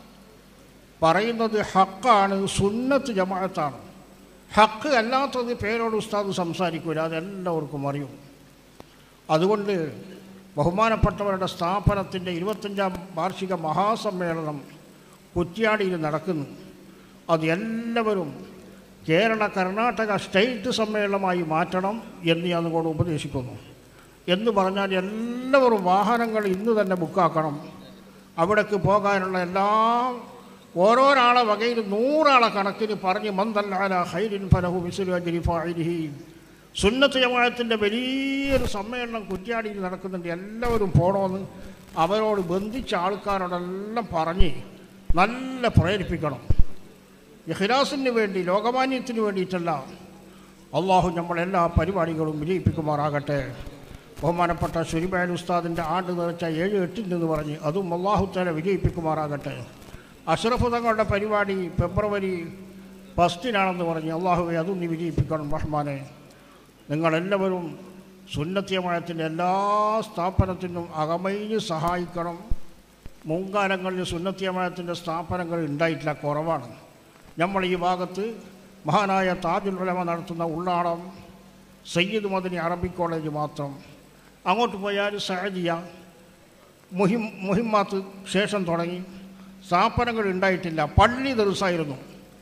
പറയുന്നത് ഹക്കാണ്, സുന്നത്ത് ജമാഅത്താണ്. ഹക്ക് അല്ലാത്തത് പേരോട് ഉസ്താദ് സംസാരിക്കില്ല, അതെല്ലാവർക്കും അറിയും. അതുകൊണ്ട് ബഹുമാനപ്പെട്ടവരുടെ സ്ഥാപനത്തിൻ്റെ ഇരുപത്തഞ്ചാം വാർഷിക മഹാസമ്മേളനം കുറ്റ്യാടിയിൽ നടക്കുന്നു. അത് എല്ലാവരും കേരള കർണാടക സ്റ്റേറ്റ് സമ്മേളനമായി മാറ്റണം എന്ന് ഞാൻ നിങ്ങളോട് ഉപദേശിക്കുന്നു. എന്ന് പറഞ്ഞാൽ എല്ലാവരും വാഹനങ്ങൾ ഇന്ന് തന്നെ ബുക്കാക്കണം. അവിടേക്ക് പോകാനുള്ള എല്ലാ ഓരോരാളെ വകയിൽ നൂറാളെ കണക്കിന് പറഞ്ഞ് മന്ദല്ലാല ഹൈരിൻ ഫലഹു മിസ്ലു അജ്രി ഫാഇലിഹി. സുന്നത്ത് ജമാഅത്തിൻ്റെ വലിയൊരു സമ്മേളനം കുറ്റ്യാടിയിൽ നടക്കുന്നുണ്ട്, എല്ലാവരും പോകണമെന്ന് അവരോട് ബന്ധിച്ച ആൾക്കാരോടെല്ലാം പറഞ്ഞ് നല്ല പ്രേരിപ്പിക്കണം. ഇഖ്ലാസിന് വേണ്ടി, ലോകമാന്യത്തിന് വേണ്ടിയിട്ടല്ല. അള്ളാഹു നമ്മളെല്ലാ പരിപാടികളും വിജയിപ്പിക്കുമാറാകട്ടെ. ബഹുമാനപ്പെട്ട ശുരിബാൻ ഉസ്താദിൻ്റെ ആണ്ട് നിറച്ച ഏഴ് എട്ടിൻ്റെന്ന് പറഞ്ഞ് അതും അള്ളാഹു തആല വിജയിപ്പിക്കുമാറാകട്ടെ. അഷ്റഫ് തങ്ങളുടെ പരിപാടി ഫെബ്രുവരി ഫസ്റ്റിനാണെന്ന് പറഞ്ഞ് അള്ളാഹുവെ അതും നീ വിജയിപ്പിക്കണം റഹ്മാനെ. നിങ്ങളെല്ലാവരും സുന്നത്ത് ജമാഅത്തിൻ്റെ എല്ലാ സ്ഥാപനത്തിനും അകമയിന് സഹായിക്കണം. മുൻകാലങ്ങളിൽ സുന്നത്ത് ജമാഅത്തിൻ്റെ സ്ഥാപനങ്ങൾ ഉണ്ടായിട്ടില്ല, കുറവാണ്. നമ്മൾ ഈ ഭാഗത്ത് മഹാനായ താജുൽ ഉലമ നടത്തുന്ന ഉള്ളാടം സയ്യിദ് മദനി അറബിക് കോളേജ് മാത്രം, അങ്ങോട്ട് പോയാൽ സഅദിയ മുഹിം മുഹിമ്മാത്ത് ശേഷം തുടങ്ങി സ്ഥാപനങ്ങൾ ഉണ്ടായിട്ടില്ല. പള്ളി ദർസായിരുന്നു.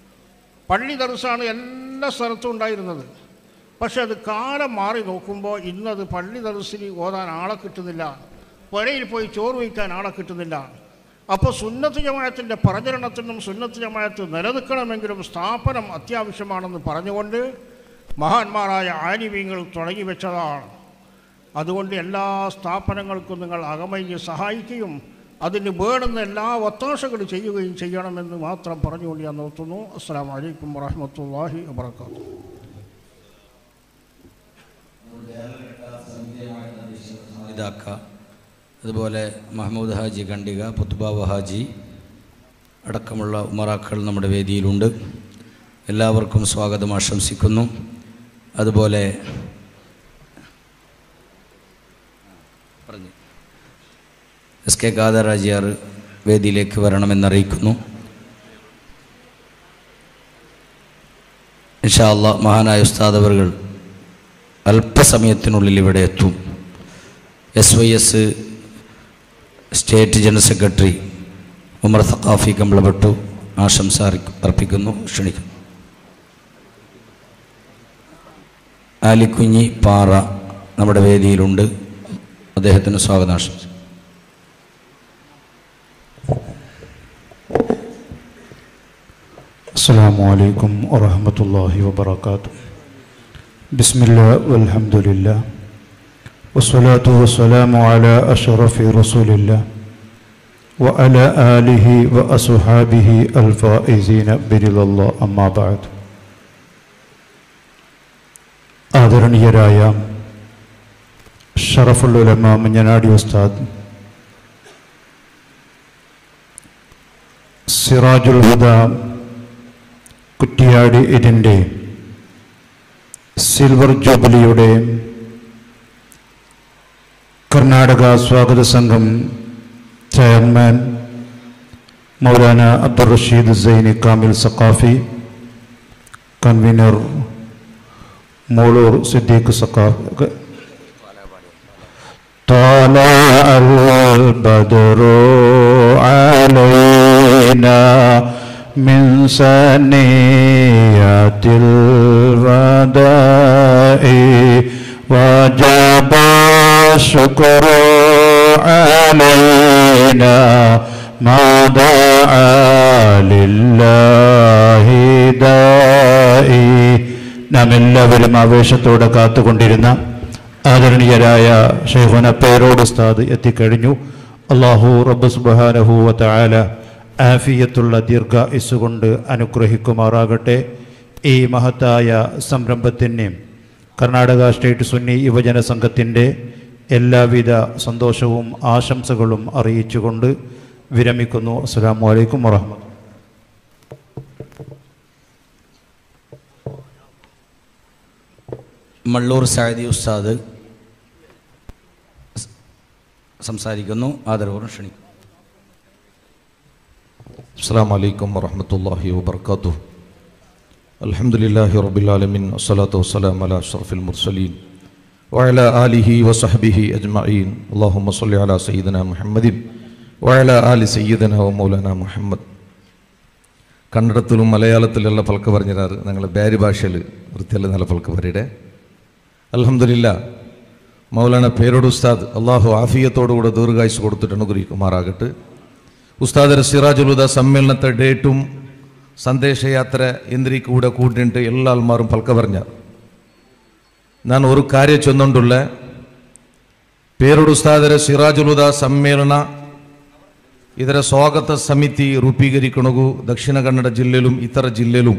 പള്ളി ദർസാണ് എല്ലാ സ്ഥലത്തും ഉണ്ടായിരുന്നത്. പക്ഷെ അത് കാലം മാറി നോക്കുമ്പോൾ ഇന്നത് പള്ളി ദർസിന് ഓതാൻ ആളെ കിട്ടുന്നില്ല, പുരയിൽ പോയി ചോറ് വയ്ക്കാൻ ആളെ കിട്ടുന്നില്ല. അപ്പോൾ സുന്നത്ത് ജമാഅത്തിൻ്റെ പ്രചരണത്തിനും സുന്നത്ത് ജമാഅത്ത് നിലനിൽക്കണമെങ്കിലും സ്ഥാപനം അത്യാവശ്യമാണെന്ന് പറഞ്ഞുകൊണ്ട് മഹാന്മാരായ ആലിമീങ്ങൾ തുടങ്ങി വെച്ചതാണ്. അതുകൊണ്ട് എല്ലാ സ്ഥാപനങ്ങൾക്കും നിങ്ങൾ അകമയിഞ്ഞ് സഹായിക്കുകയും അതിന് വേണ്ടുന്ന എല്ലാ ഒത്താശകൾ ചെയ്യുകയും ചെയ്യണമെന്ന് മാത്രം പറഞ്ഞുകൊണ്ട് ഞാൻ നിർത്തുന്നു. അസ്സലാമു അലൈക്കും വറഹ്മത്തുള്ളാഹി വബറകാതുഹു. അതുപോലെ മഹമ്മൂദ് ഹാജി ഖണ്ഡിക, പുത്തുബാവ് ഹാജി അടക്കമുള്ള ഉമറാക്കൾ നമ്മുടെ വേദിയിലുണ്ട്. എല്ലാവർക്കും സ്വാഗതം ആശംസിക്കുന്നു. അതുപോലെ പറഞ്ഞു എസ് കെ ഖാദറാജിയാർ വേദിയിലേക്ക് വരണമെന്നറിയിക്കുന്നു. ഇൻഷാ അല്ലാഹ് മഹാനായ ഉസ്താദ് അവറുകൾ അല്പസമയത്തിനുള്ളിൽ ഇവിടെ എത്തും. S Y S state general secretary Umar Saqafi കമ്പളപ്പെട്ടു ആശംസ അർപ്പിക്കുന്നു, ക്ഷണിക്കുന്നു. ആലിക്കുഞ്ഞി പാറ നമ്മുടെ വേദിയിലുണ്ട്, അദ്ദേഹത്തിന് സ്വാഗതം ആശംസിക്കുന്നു. അസ്സലാമു അലൈക്കും വറഹ്മത്തുള്ളാഹി വബറകാതുഹു. ബിസ്മില്ലാ വൽഹംദുലില്ലാ വസ്സലാത്തു വസ്സലാമു അലാ അഷ്റഫി റസൂലില്ലാ വഅലാ ആലിഹി വഅസ്ഹാബിഹി അൽഫായിസീന ബിറിദല്ലാഹ്. അമ്മാ ബഅദ്. ആദരണീയരായ ഷറഫുൽ ഉലമ മഞ്ഞനാടി ഉസ്താദ്, സിറാജുൽ ഹുദ കുറ്റിയാടി ഇതിൻ്റെ സിൽവർ ജൂബിലിയുടെ കർണാടക സ്വാഗത സംഘം ചെയർമാൻ മൗലാന അബ്ദുർ റഷീദ് സൈനി കാമിൽ സഖാഫി, കൺവീനർ മൂളൂർ സിദ്ദീഖ് സഖാഫി. طلع البدر علينا من سنيات الوداع وجب الشكر علينا ما دعا لله داعي. നാം എല്ലാവരും ആവേശത്തോടെ കാത്തുകൊണ്ടിരുന്ന ആദരണീയരായ ശൈഖുന പേരോട് ഉസ്താദ് എത്തിക്കഴിഞ്ഞു. അല്ലാഹു റബ്ബ് സുബ്ഹാനഹു വ തആല ആഫിയത്തുള്ള ദീർഘായുസ്സ് കൊണ്ട് അനുഗ്രഹിക്കുമാറാകട്ടെ. ഈ മഹത്തായ സംരംഭത്തിന് കർണാടക സ്റ്റേറ്റ് സുന്നി യുവജന സംഘത്തിൻ്റെ എല്ലാവിധ സന്തോഷവും ആശംസകളും അറിയിച്ചുകൊണ്ട് വിരമിക്കുന്നു. അസ്സലാമു അലൈക്കും വറഹ്മത്തുള്ളാഹി. മള്ളൂർ സഅദി ഉസ്താദ് സംസാരിക്കുന്നു. ആദരപൂർവ്വം ക്ഷണിക്കുന്നു. അസ്സലാമു അലൈക്കും വറഹ്മത്തുള്ളാഹി വബറകാതുഹു. അൽഹംദുലില്ലാഹി റബ്ബിൽ ആലമീൻ വസ്സലാത്തു വസ്സലാമു അലാ അഷ്റഫിൽ മുർസലീൻ വഅലാ ആലിഹി വസഹ്ബിഹി അജ്മഈൻ. അല്ലാഹുമ്മ സ്വല്ലി അലാ സയ്യിദിനാ മുഹമ്മദിൻ വഅലാ ആലി സയ്യിദിനാ വ മൗലാനാ മുഹമ്മദ്. കന്നഡത്തിലും മലയാളത്തിലുള്ള ഫൽക്ക് പറഞ്ഞിരാറ് ഞങ്ങൾ ബാരി ഭാഷയിൽ വൃത്തിയല്ല നല്ല ഫൽക്ക് പറയുടെ. അൽഹംദുലില്ലാ മൗലാന പേരോട് ഉസ്താദ് അള്ളാഹു ആഫിയത്തോടുകൂടെ ദീർഘായുസ് കൊടുത്തിട്ട് അനുഗ്രഹിക്കുമാറാകട്ടെ. ഉസ്താദര സിറാജുൽ ഹുദ സമ്മേളനത്തെ ഡേറ്റും സന്ദേശയാത്ര എന്തിരി കൂടെ കൂട്ടിയിട്ട് എല്ലാ ആൾമാരും ഫൽക്ക പറഞ്ഞ ನಾನು ഒരു ಕಾರ್ಯ ಚೊಂದುಂಡುಳ್ಳ പേരോട് ഉസ്താദര സിറാജുൽ ഹുദ സമ്മേളന ಇದರ ಸ್ವಾಗತ ಸಮಿತಿ ರೂಪೀಕರಿಕಣಗು ದಕ್ಷಿಣ ಕನ್ನಡ ಜಿಲ್ಲೆಯಲ್ಲೂ ಇತರ ಜಿಲ್ಲೆಯಲ್ಲೂ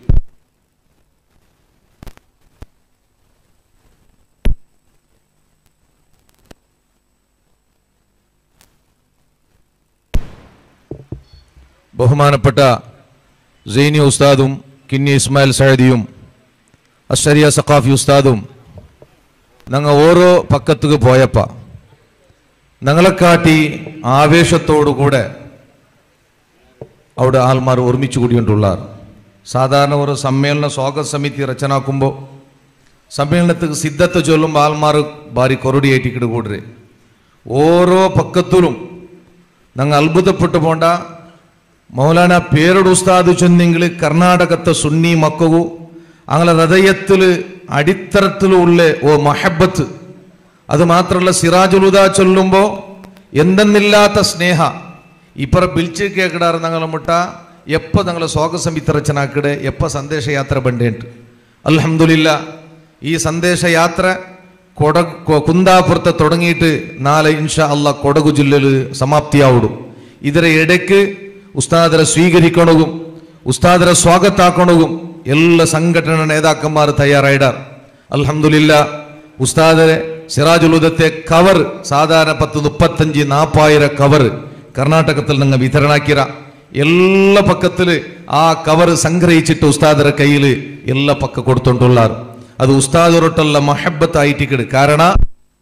ബഹുമാനപ്പെട്ട സൈനി ഉസ്താദും കിന്നി ഇസ്മായിൽ സഅദിയും അശ്ശരിയ സഖാഫി ഉസ്താദും ഞങ്ങൾ ഓരോ പക്കത്തുക്ക് പോയപ്പ ഞങ്ങളെക്കാട്ടി ആവേശത്തോടുകൂടെ അവിടെ ആൾമാർ ഒരുമിച്ച് കൂടിയിട്ടുള്ളാർ. സാധാരണ ഒരു സമ്മേളന സ്വാഗത സമിതി രചനാക്കുമ്പോൾ സമ്മേളനത്തിന് സിദ്ധത്തെ ചൊല്ലുമ്പോൾ ആൾമാർ ഭാരി കൊറടിയേറ്റിക്കിട്ട് കൂടരെ ഓരോ പക്കത്തിലും ഞങ്ങൾ അത്ഭുതപ്പെട്ടു പോണ്ട. മൗലാന പേരോട് ഉസ്താദ് ചൊന്നെങ്കിൽ കർണാടകത്തെ സുന്നി മക്കവു അങ്ങനെ ഹൃദയത്തിൽ അടിത്തറത്തിലുള്ള ഓ മഹബത്ത്. അത് മാത്രമല്ല സിറാജുൽ ഹുദ ചൊല്ലുമ്പോൾ എന്തെന്നില്ലാത്ത സ്നേഹ ഇപ്പറ ബിൽച്ച് കേക്കിടാറ് ഞങ്ങൾ മുട്ട എപ്പോൾ ഞങ്ങൾ സ്വാഗത സമിതി രചനാക്കിടെ എപ്പോൾ സന്ദേശയാത്ര ബണ്ടേണ്ട്. അൽഹംദുലില്ലാ ഈ സന്ദേശയാത്ര കൊട കുന്താപുരത്തെ തുടങ്ങിയിട്ട് നാളെ ഇൻഷാ അല്ലാ കൊടകു ജില്ലയിൽ സമാപ്തിയാവിടും. ಇದರ ಎಡೆಕ್ಕೆ ಉಸ್ತಾದರ ಸ್ವೀಕರಿಕಣಗೂ ಉಸ್ತಾದರ ಸ್ವಾಗತಾಕಣಗೂ ಎಲ್ಲ ಸಂಘಟನಾ ನೇತಾಕന്മാർ തയ്യാറായിടാർ. അൽഹംദുലില്ലാ ഉസ്താദരെ സിറാജുൽ ഹുദത്തെ കവർ സാധാരണ പത്ത് മുപ്പത്തഞ്ച് നാപ്പായിരം കവർ കർണാടകത്തിൽ നിങ്ങൾ വിതരണാക്കിയ എല്ലാ പക്കത്തിൽ ആ കവർ സംഗ്രഹിച്ചിട്ട് ഉസ്താദര കയ്യിൽ എല്ലാ പക്ക കൊടുത്തോണ്ടുള്ളാർ. അത് ഉസ്താദൊരൊട്ടുള്ള മഹബത്തായിട്ടിക്കട്. കാരണം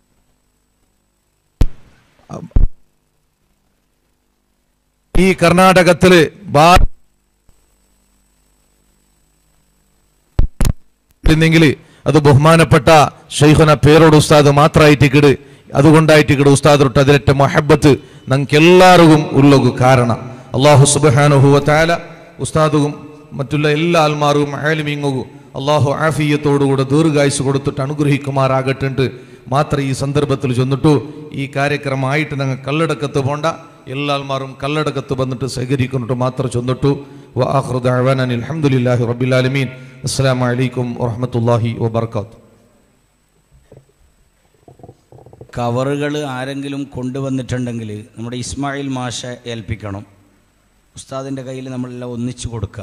ഈ കർണാടകത്തില് െങ്കിൽ അത് ബഹുമാനപ്പെട്ട ശൈഖുന പേരോട് ഉസ്താദ് മാത്രമായിട്ടിക്കട്. അതുകൊണ്ടായിട്ടിക്കട് ഉസ്താദൊട്ട് അതിലേറ്റ മഹബത്ത് ഞങ്ങൾക്ക് എല്ലാവർക്കും ഉള്ളു. കാരണം അള്ളാഹു സുബ്ഹാനഹു വ തആല ഉസ്താദും മറ്റുള്ള എല്ലാ ആൽമാർക്കും ആലിമീങ്ങും അള്ളാഹു ആഫിയത്തോടുകൂടെ ദീർഘായുസ് കൊടുത്തിട്ട് അനുഗ്രഹിക്കുമാറാകട്ടുണ്ട്. മാത്രം ഈ സന്ദർഭത്തിൽ ചെന്നിട്ടു ഈ കാര്യക്രമമായിട്ട് ഞങ്ങൾ കല്ലടക്കത്ത് പോണ്ട. എല്ലാ ആൽമാരും കല്ലടക്കത്ത് വന്നിട്ട് സഹകരിക്കുന്നിട്ട് മാത്രം ചെന്നിട്ടു. വ ആഖിറു ദഅവാനാ അൽഹംദുലില്ലാഹി റബ്ബിൽ ആലമീൻ. അസ്സലാമു അലൈക്കും വറഹ്മത്തുള്ളാഹി വബറകാതുഹു. കവറുകൾ ആരെങ്കിലും കൊണ്ടുവന്നിട്ടുണ്ടെങ്കിൽ നമ്മുടെ ഇസ്മായിൽ മാഷ ഏൽപ്പിക്കണം. ഉസ്താദിൻ്റെ കയ്യിൽ നമ്മളെല്ലാം ഒന്നിച്ചു കൊടുക്കുക.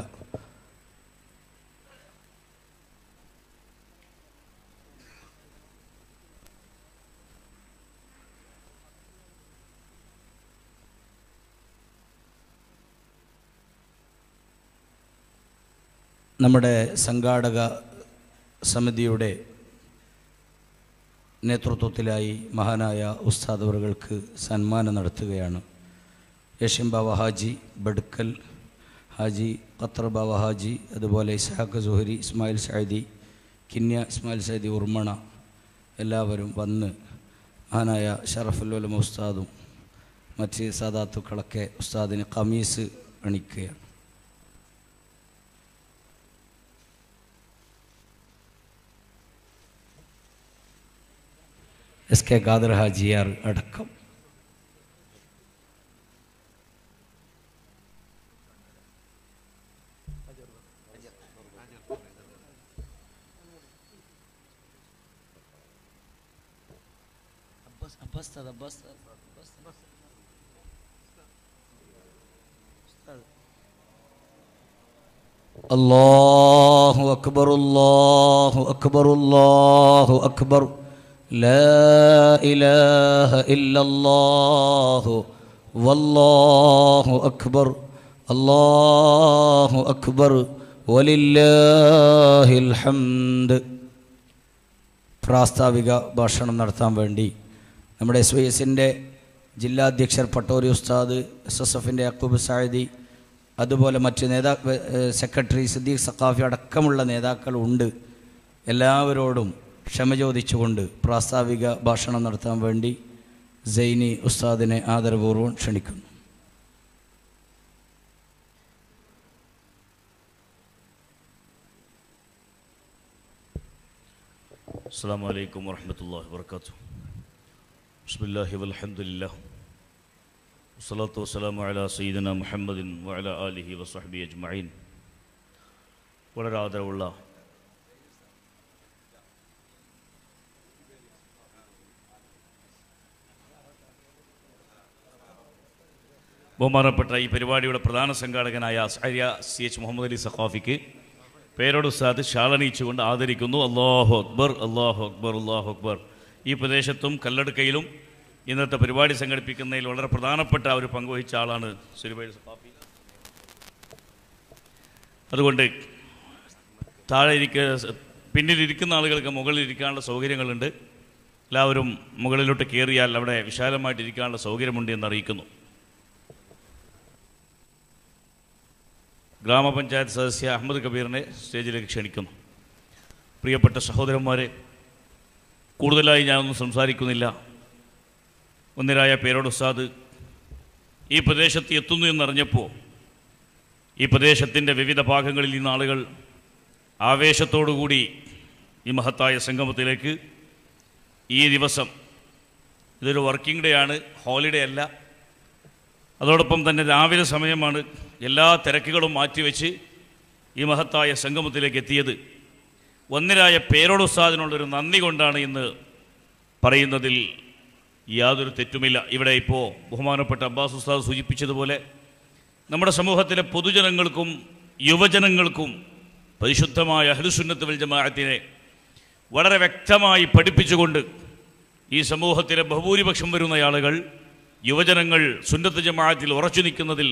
നമ്മുടെ സംഘാടക സമിതിയുടെ നേതൃത്വത്തിലായി മഹാനായ ഉസ്താദ് അവർക്ക് സന്മാനം നടത്തുകയാണ്. യഷിം ബാവ ഹാജി ബഡ്ക്കൽ ഹാജി ഖത്തർ ബാവ ഹാജി, അതുപോലെ ഇസ്ഹാഖ് സുഹരി, ഇസ്മായിൽ സഅദി, കിന്യ ഇസ്മായിൽ സഅദി, ഉർമണ എല്ലാവരും വന്ന് മഹാനായ ഷറഫുൽ ഉലമ ഉസ്താദും മറ്റ് സാദാത്തുക്കളൊക്കെ ഉസ്താദിന് ഖമീസ് അണിക്കുകയാണ്. എസ് കെ ഖാദർ ഹാജിയാർ അടക്കം. അല്ലാഹു അക്ബർ അല്ലാഹു അക്ബർ അല്ലാഹു അക്ബർ ലാ ഇലാഹ ഇല്ലല്ലാഹു വല്ലാഹു അക്ബർ അല്ലാഹു അക്ബർ വലില്ലാഹിൽ ഹംദ്. പ്രാസ്താവിക ഭാഷണം നടത്താൻ വേണ്ടി നമ്മുടെ എസ് വൈ എസിൻ്റെ ജില്ലാധ്യക്ഷർ പട്ടോരി ഉസ്താദ്, എസ് എസ് എഫിൻ്റെ യക്കൂബ് സായിദി, അതുപോലെ മറ്റ് നേതാ സെക്രട്ടറി സിദ്ദീഖ് സഖാഫി അടക്കമുള്ള നേതാക്കളുണ്ട്. എല്ലാവരോടും ക്ഷമ ചോദിച്ചുകൊണ്ട് പ്രാസ്താവിക ഭാഷണം നടത്താൻ വേണ്ടി സൈനി ഉസ്താദിനെ ആദരപൂർവ്വം ക്ഷണിക്കുന്നു. അസ്സലാമു അലൈക്കും വറഹ്മത്തുള്ളാഹി വബറകാതുഹു. ബിസ്മില്ലാഹി വൽഹംദുലില്ലാഹ് വസ്സലാത്തു വസ്സലാമു അലാ സയ്യിദിന മുഹമ്മദിൻ വഅലാ ആലിഹി വസ്വഹ്ബിഹി അജ്മഈൻ. വളരെ ആദരവുള്ള ബഹുമാനപ്പെട്ട ഈ പരിപാടിയുടെ പ്രധാന സംഘാടകനായ അസ്അരിയ സി എച്ച് മുഹമ്മദ് അലി സഖാഫിക്ക് പേരോട് ഉസ്താദ് ഷാളണിയിച്ചുകൊണ്ട് ആദരിക്കുന്നു. അല്ലാഹു അക്ബർ അല്ലാഹു അക്ബർ അല്ലാഹു അക്ബർ. ഈ പ്രദേശത്തും കല്ലടുക്കയിലും ഇന്നത്തെ പരിപാടി സംഘടിപ്പിക്കുന്നതിൽ വളരെ പ്രധാനപ്പെട്ട ഒരു പങ്കുവഹിച്ച ആളാണ് സുരുബൈൽ സഖാഫി. അതുകൊണ്ട് താഴെ ഇരിക്ക പിന്നിലിരിക്കുന്ന ആളുകൾക്ക് മുകളിലിരിക്കാനുള്ള സൗകര്യങ്ങളുണ്ട്. എല്ലാവരും മുകളിലോട്ട് കയറിയാൽ അവിടെ വിശാലമായിട്ടിരിക്കാനുള്ള സൗകര്യമുണ്ട് എന്നറിയിക്കുന്നു. ഗ്രാമപഞ്ചായത്ത് സദസ്യ അഹമ്മദ് കബീറിനെ സ്റ്റേജിലേക്ക് ക്ഷണിക്കുന്നു. പ്രിയപ്പെട്ട സഹോദരന്മാരെ, കൂടുതലായി ഞാനൊന്നും സംസാരിക്കുന്നില്ല. ഒന്നിരായ പേരോട് ഉസ്താദ് ഈ പ്രദേശത്ത് എത്തുന്നു എന്നറിഞ്ഞപ്പോൾ ഈ പ്രദേശത്തിൻ്റെ വിവിധ ഭാഗങ്ങളിൽ നിന്ന് ആളുകൾ ആവേശത്തോടുകൂടി ഈ മഹത്തായ സംഗമത്തിലേക്ക് ഈ ദിവസം, ഇതൊരു വർക്കിംഗ് ഡേ ആണ്, ഹോളിഡേ അല്ല, അതോടൊപ്പം തന്നെ രാവിലെ സമയമാണ്, എല്ലാ തിരക്കുകളും മാറ്റിവെച്ച് ഈ മഹത്തായ സംഗമത്തിലേക്ക് എത്തിയത്. ഒന്നിരായ പേരോട് ഉസ്താദിനുള്ളൊരു നന്ദി കൊണ്ടാണ് ഇന്ന് പറയുന്നതിൽ യാതൊരു തെറ്റുമില്ല. ഇവിടെ ഇപ്പോൾ ബഹുമാനപ്പെട്ട അബ്ബാസ് ഉസ്താദ് സൂചിപ്പിച്ചതുപോലെ നമ്മുടെ സമൂഹത്തിലെ പൊതുജനങ്ങൾക്കും യുവജനങ്ങൾക്കും പരിശുദ്ധമായ അഹ്ലുസുന്നത്ത് വൽ ജമാഅത്തിനെ വളരെ വ്യക്തമായി പഠിപ്പിച്ചുകൊണ്ട് ഈ സമൂഹത്തിലെ ബഹുഭൂരിപക്ഷം വരുന്ന ആളുകൾ, യുവജനങ്ങൾ സുന്നത്ത് ജമാഅത്തിൽ ഉറച്ചു നിൽക്കുന്നതിൽ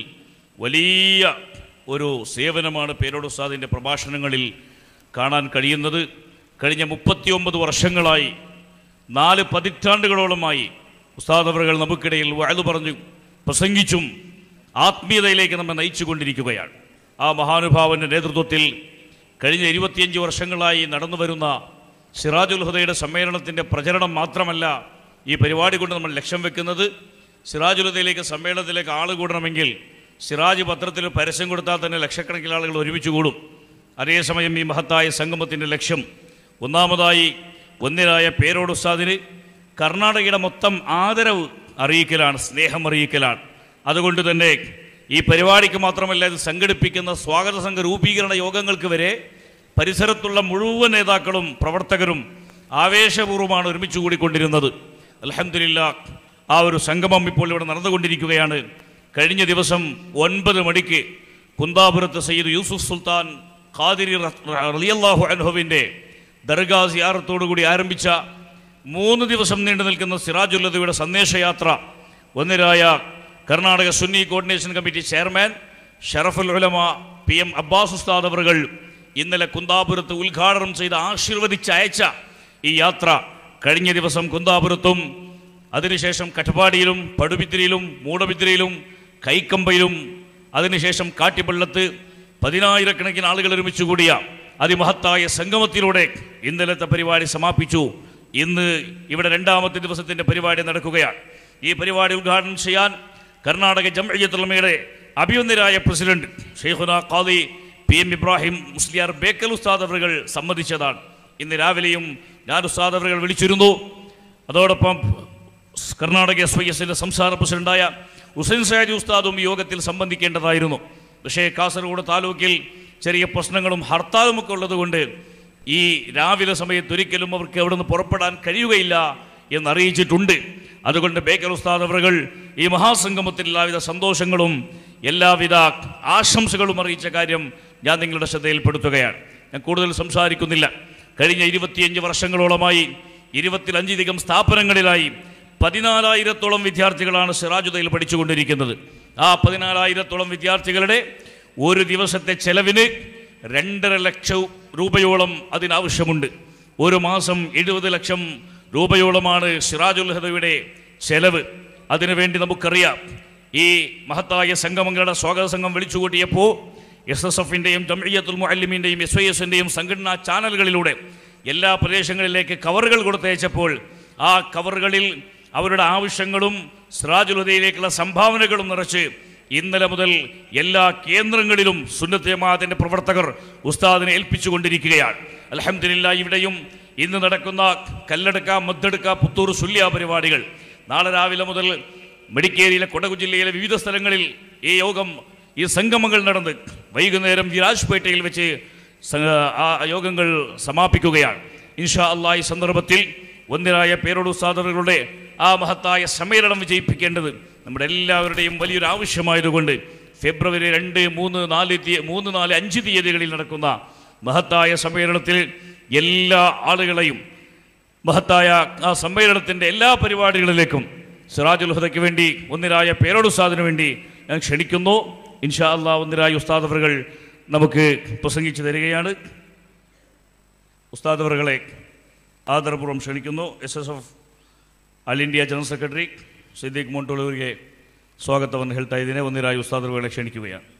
വലിയ ഒരു സേവനമാണ് പേരോട് ഉസ്താദിൻ്റെ പ്രഭാഷണങ്ങളിൽ കാണാൻ കഴിയുന്നത്. കഴിഞ്ഞ മുപ്പത്തിയൊമ്പത് വർഷങ്ങളായി, നാല് പതിറ്റാണ്ടുകളോളമായി ഉസ്താദ് അവറുകൾ നമുക്കിടയിൽ വഅദ് പറഞ്ഞു പ്രസംഗിച്ചും ആത്മീയതയിലേക്ക് നമ്മെ നയിച്ചുകൊണ്ടിരിക്കുകയാണ്. ആ മഹാനുഭാവൻ്റെ നേതൃത്വത്തിൽ കഴിഞ്ഞ ഇരുപത്തിയഞ്ച് വർഷങ്ങളായി നടന്നു വരുന്ന സിറാജുൽ ഹുദയുടെ സമ്മേളനത്തിൻ്റെ പ്രചരണം മാത്രമല്ല ഈ പരിപാടി കൊണ്ട് നമ്മൾ ലക്ഷ്യം വെക്കുന്നത്. സിറാജുൽ ഹുദയിലേക്ക് സമ്മേളനത്തിലേക്ക് ആൾ കൂടണമെങ്കിൽ സിറാജ് പത്രത്തിൽ പരസ്യം കൊടുത്താൽ തന്നെ ലക്ഷക്കണക്കിന് ആളുകൾ ഒരുമിച്ച് കൂടും. അതേസമയം ഈ മഹത്തായ സംഗമത്തിൻ്റെ ലക്ഷ്യം ഒന്നാമതായി ഒന്നിരായ പേരോട് ഉസ്താദിന് കർണാടകയുടെ മൊത്തം ആദരവ് അറിയിക്കലാണ്, സ്നേഹം അറിയിക്കലാണ്. അതുകൊണ്ട് തന്നെ ഈ പരിപാടിക്ക് മാത്രമല്ല, ഇത് സംഘടിപ്പിക്കുന്ന സ്വാഗത സംഘ രൂപീകരണ യോഗങ്ങൾക്ക് വരെ പരിസരത്തുള്ള മുഴുവൻ നേതാക്കളും പ്രവർത്തകരും ആവേശപൂർവ്വമാണ് ഒരുമിച്ച് കൂടിക്കൊണ്ടിരുന്നത്. അൽഹംദുലില്ലാ, ആ ഒരു സംഗമം ഇപ്പോൾ ഇവിടെ നടന്നുകൊണ്ടിരിക്കുകയാണ്. കഴിഞ്ഞ ദിവസം ഒൻപത് മണിക്ക് കുന്താപുരത്ത് സയ്യിദ് യൂസുഫ് സുൽത്താൻ ഖാദിരി റളിയല്ലാഹു അൻഹുവിൻ്റെ ദർഗാ സിയാറത്തോടുകൂടി ആരംഭിച്ച മൂന്ന് ദിവസം നീണ്ടു നിൽക്കുന്ന സിറാജുൽ ഹുദയുടെ സന്ദേശയാത്ര ഒന്നിരായ Karnataka Sunni coordination committee chairman Sharaful Ulama P M Abbas ഉസ്താദ് അവറുകൾ ഇന്നലെ കുന്താപുരത്ത് ഉദ്ഘാടനം ചെയ്ത് ആശീർവദിച്ച് അയച്ച ഈ യാത്ര കഴിഞ്ഞ ദിവസം കുന്താപുരത്തും അതിനുശേഷം കട്ടപ്പാടിയിലും പടുബിദ്രയിലും മൂടബിദ്രയിലും കൈക്കമ്പയിലും അതിനുശേഷം കാട്ടിപ്പള്ളത്ത് പതിനായിരക്കണക്കിന് ആളുകൾ ഒരുമിച്ച് കൂടിയ അതിമഹത്തായ സംഗമത്തിലൂടെ ഇന്നലത്തെ പരിപാടി സമാപിച്ചു. ഇന്ന് ഇവിടെ രണ്ടാമത്തെ ദിവസത്തിൻ്റെ പരിപാടി നടക്കുകയാണ്. ഈ പരിപാടി ഉദ്ഘാടനം ചെയ്യാൻ കർണാടക ജംഇയ്യത്തുൽ ഉലമയുടെ അഭിനന്ദനായ president Shaikhuna Qazi P M Ibrahim Musliyar Bekal ഉസ്താദ് അവറുകൾ സമ്മതിച്ചതാണ്. ഇന്ന് രാവിലെയും ഞാൻ ഉസ്താദ് അവറുകൾ വിളിച്ചിരുന്നു. അതോടൊപ്പം കർണാടക എസ് വൈ എസിൻ്റെ സംസ്ഥാന പ്രസിഡന്റായ ഹുസൈൻ സയാജി ഉസ്താദും യോഗത്തിൽ സംബന്ധിക്കേണ്ടതായിരുന്നു. പക്ഷേ കാസർഗോഡ് താലൂക്കിൽ ചെറിയ പ്രശ്നങ്ങളും ഹർത്താലുമൊക്കെ ഉള്ളതുകൊണ്ട് ഈ രാവിലെ സമയത്ത് ഒരിക്കലും അവർക്ക് അവിടെ നിന്ന് പുറപ്പെടാൻ കഴിയുകയില്ല എന്നറിയിച്ചിട്ടുണ്ട്. അതുകൊണ്ട് ബേക്കൽ ഉസ്താദ് അവറുകൾ ഈ മഹാസംഗമത്തിൽ എല്ലാവിധ സന്തോഷങ്ങളും എല്ലാവിധ ആശംസകളും അറിയിച്ച കാര്യം ഞാൻ നിങ്ങളുടെ ശ്രദ്ധയിൽപ്പെടുത്തുകയാണ്. ഞാൻ കൂടുതൽ സംസാരിക്കുന്നില്ല. കഴിഞ്ഞ ഇരുപത്തിയഞ്ച് വർഷങ്ങളോളമായി ഇരുപത്തിയഞ്ചിലധികം സ്ഥാപനങ്ങളിലായി പതിനാലായിരത്തോളം വിദ്യാർത്ഥികളാണ് സിറാജുദയിൽ പഠിച്ചുകൊണ്ടിരിക്കുന്നത്. ആ പതിനാലായിരത്തോളം വിദ്യാർത്ഥികളുടെ ഒരു ദിവസത്തെ ചെലവിന് രണ്ടര ലക്ഷം രൂപയോളം അതിനാവശ്യമുണ്ട്. ഒരു മാസം എഴുപത് ലക്ഷം രൂപയോളമാണ് സിറാജുൽ ഹുദയുടെ ചെലവ്. അതിനുവേണ്ടി നമുക്കറിയാം, ഈ മഹത്തായ സംഗമങ്ങളുടെ സ്വാഗത സംഘം വിളിച്ചുകൂട്ടിയപ്പോൾ എസ് എസ് എഫിൻ്റെയും ജംഇയ്യത്തുൽ മുഅല്ലിമീൻ്റെയും എസ് വൈ എസിൻ്റെയും സംഘടനാ ചാനലുകളിലൂടെ എല്ലാ പ്രദേശങ്ങളിലേക്ക് കവറുകൾ കൊടുത്തയച്ചപ്പോൾ ആ കവറുകളിൽ അവരുടെ ആവശ്യങ്ങളും സിറാജുൽ ഹുദയിലേക്കുള്ള സംഭാവനകളും നിറച്ച് ഇന്നലെ മുതൽ എല്ലാ കേന്ദ്രങ്ങളിലും സുന്നത്ത് ജമാഅത്തിന്റെ പ്രവർത്തകർ ഉസ്താദിനെ ഏൽപ്പിച്ചുകൊണ്ടിരിക്കുകയാണ്. അൽഹംദുലില്ലാഹ് ഇവിടെയും ഇന്ന് നടക്കുന്ന കല്ലെടുക്ക, മദ്ദെടുക്ക, പുത്തൂർ സുല്യ പരിപാടികൾ നാളെ രാവിലെ മുതൽ മെഡിക്കേരിയിലെ കൊടകു ജില്ലയിലെ വിവിധ സ്ഥലങ്ങളിൽ ഈ യോഗം ഈ സംഗമങ്ങൾ നടന്ന് വൈകുന്നേരം വിരാജ്പേട്ടയിൽ വെച്ച് ആ യോഗങ്ങൾ സമാപിക്കുകയാണ്. ഇൻഷാ അല്ലാഹ് ഈ സന്ദർഭത്തിൽ ഒന്നിരായ പേരോട് ഉസ്താദുകളുടെ ആ മഹത്തായ സമ്മേളനം വിജയിപ്പിക്കേണ്ടത് നമ്മുടെ എല്ലാവരുടെയും വലിയൊരു ആവശ്യമായതുകൊണ്ട് ഫെബ്രുവരി രണ്ട് മൂന്ന് നാല് തീയ മൂന്ന് നാല് അഞ്ച് തീയതികളിൽ നടക്കുന്ന മഹത്തായ സമ്മേളനത്തിൽ എല്ലാ ആളുകളെയും മഹത്തായ ആ സമ്മേളനത്തിൻ്റെ എല്ലാ പരിപാടികളിലേക്കും സിറാജുൽ ഹുദയ്ക്ക് വേണ്ടി ഒന്നിരായ പേരോട് ഉസ്താദിന് വേണ്ടി ഞാൻ ക്ഷണിക്കുന്നു. ഇൻഷാ അല്ലാഹ് ഒന്നിരായ ഉസ്താദ് അവറുകൾ നമുക്ക് പ്രസംഗിച്ചു തരികയാണ്. ഉസ്താദ് അവറുകളെ ആദരപൂർവ്വം ക്ഷണിക്കുന്നു. S S F all India general secretary Siddique ಮೊಂಟೋಳವರಿಗೆ ಸ್ವಾಗತವನ್ನು ಹೇಳ್ತಾ ಇದ್ದೇನೆ. ಒಂದಿರಾಯ ಉಸ್ತಾದರುಗಳೇ ಕ್ಷಣಿക്കുകയാണ്.